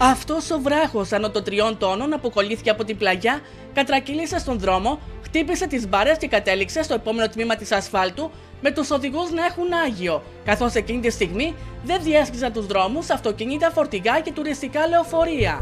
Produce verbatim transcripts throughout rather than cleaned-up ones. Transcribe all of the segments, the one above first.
Αυτός ο βράχος άνω των τριών τόνων αποκολλήθηκε από την πλαγιά, κατρακύλησε στον δρόμο, χτύπησε τις μπάρες και κατέληξε στο επόμενο τμήμα της ασφάλτου, με τους οδηγούς να έχουν άγιο, καθώς εκείνη τη στιγμή δεν διέσχιζαν τους δρόμους αυτοκίνητα, φορτηγά και τουριστικά λεωφορεία.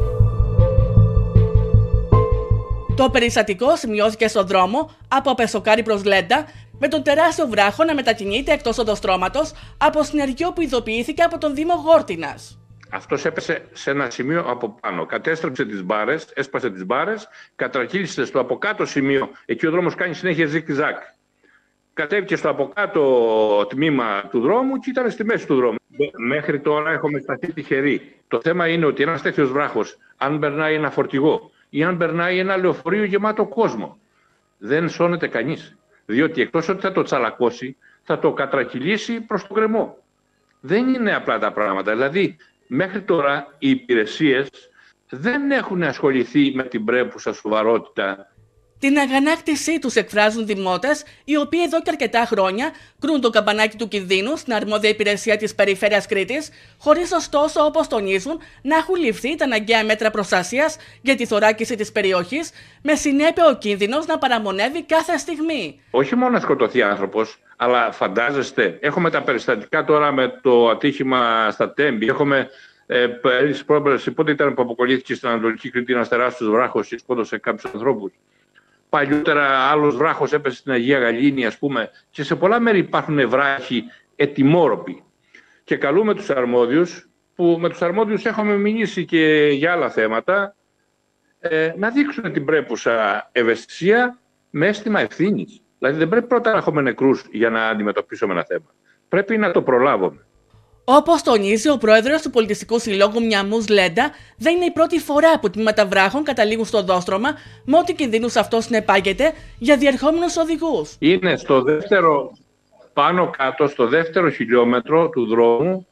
Το περιστατικό σημειώθηκε στον δρόμο από Πεσοκάρη προς Λέντα, με τον τεράστιο βράχο να μετακινείται εκτός οδοστρώματος από συνεργείο που ειδοποιήθηκε από τον Δήμο Γόρτινας. Αυτός έπεσε σε ένα σημείο από πάνω, κατέστρεψε τις μπάρες, έσπασε τις μπάρες, κατρακύλησε στο από κάτω σημείο, εκεί ο δρόμος κάνει συνέχεια ζικ-ζακ. Κατέβηκε στο από κάτω τμήμα του δρόμου και ήταν στη μέση του δρόμου. Μέχρι τώρα έχουμε σταθεί τυχεροί. Το θέμα είναι ότι ένας τέτοιος βράχος, αν περνάει ένα φορτηγό ή αν περνάει ένα λεωφορείο γεμάτο κόσμο, δεν σώνεται κανείς. Διότι εκτός ότι θα το τσαλακώσει, θα το κατρακυλήσει προς το γκρεμό. Δεν είναι απλά τα πράγματα. Δηλαδή, μέχρι τώρα οι υπηρεσίες δεν έχουν ασχοληθεί με την πρέπουσα σοβαρότητα. Την αγανάκτησή τους εκφράζουν δημότες, οι οποίοι εδώ και αρκετά χρόνια κρούν το καμπανάκι του κινδύνου στην αρμόδια υπηρεσία της Περιφέρειας Κρήτης, χωρίς ωστόσο, όπως τονίζουν, να έχουν ληφθεί τα αναγκαία μέτρα προστασίας για τη θωράκιση της περιοχής, με συνέπεια ο κίνδυνος να παραμονεύει κάθε στιγμή. Όχι μόνο να σκοτωθεί άνθρωπος, αλλά φαντάζεστε, έχουμε τα περιστατικά τώρα με το ατύχημα στα Τέμπη, έχουμε ε, πέρυσι, πότε ήταν που αποκολλήθηκε στην Ανατολική Κρήτη ένας τεράστιος βράχος και σκότωσε κάποιους ανθρώπους. Παλιότερα άλλος βράχος έπεσε στην Αγία Γαλήνη, ας πούμε, και σε πολλά μέρη υπάρχουν βράχοι ετοιμόρροποι. Και καλούμε τους αρμόδιους, που με τους αρμόδιους έχουμε μιλήσει και για άλλα θέματα, ε, να δείξουν την πρέπουσα ευαισθησία με αίσθημα ευθύνης. Δηλαδή δεν πρέπει πρώτα να έχουμε νεκρούς για να αντιμετωπίσουμε ένα θέμα. Πρέπει να το προλάβουμε. Όπως τονίζει ο πρόεδρος του Πολιτιστικού Συλλόγου Μιαμούς Λέντα, δεν είναι η πρώτη φορά που τμήματα βράχων καταλήγουν στο οδόστρωμα, με ό,τι κινδύνους αυτό συνεπάγεται για διερχόμενους οδηγούς. Είναι στο δεύτερο, πάνω κάτω, στο δεύτερο χιλιόμετρο του δρόμου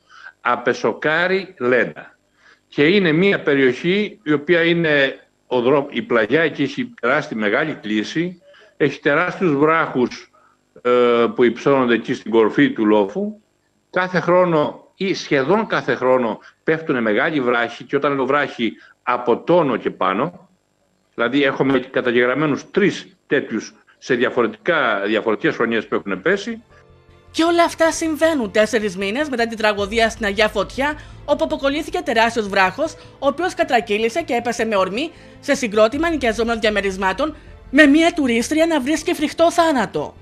Απεσοκάρη Λέντα. Και είναι μια περιοχή η οποία είναι ο δρόμ, η πλαγιά, εκεί έχει τεράστια μεγάλη κλίση, έχει τεράστιους βράχους ε, που υψώνονται εκεί στην κορφή του λόφου. Κάθε χρόνο ή σχεδόν κάθε χρόνο πέφτουν μεγάλοι βράχοι, και όταν λέω βράχοι, από τόνο και πάνω, δηλαδή έχουμε καταγεγραμμένους τρεις τέτοιους σε διαφορετικά, διαφορετικές χρονιές που έχουν πέσει. Και όλα αυτά συμβαίνουν τέσσερις μήνες μετά την τραγωδία στην Αγιά Φωτιά, όπου αποκολλήθηκε τεράστιος βράχος, ο οποίος κατρακύλησε και έπεσε με ορμή σε συγκρότημα νοικιαζόμενων διαμερισμάτων, με μια τουρίστρια να βρίσκει φρικτό θάνατο.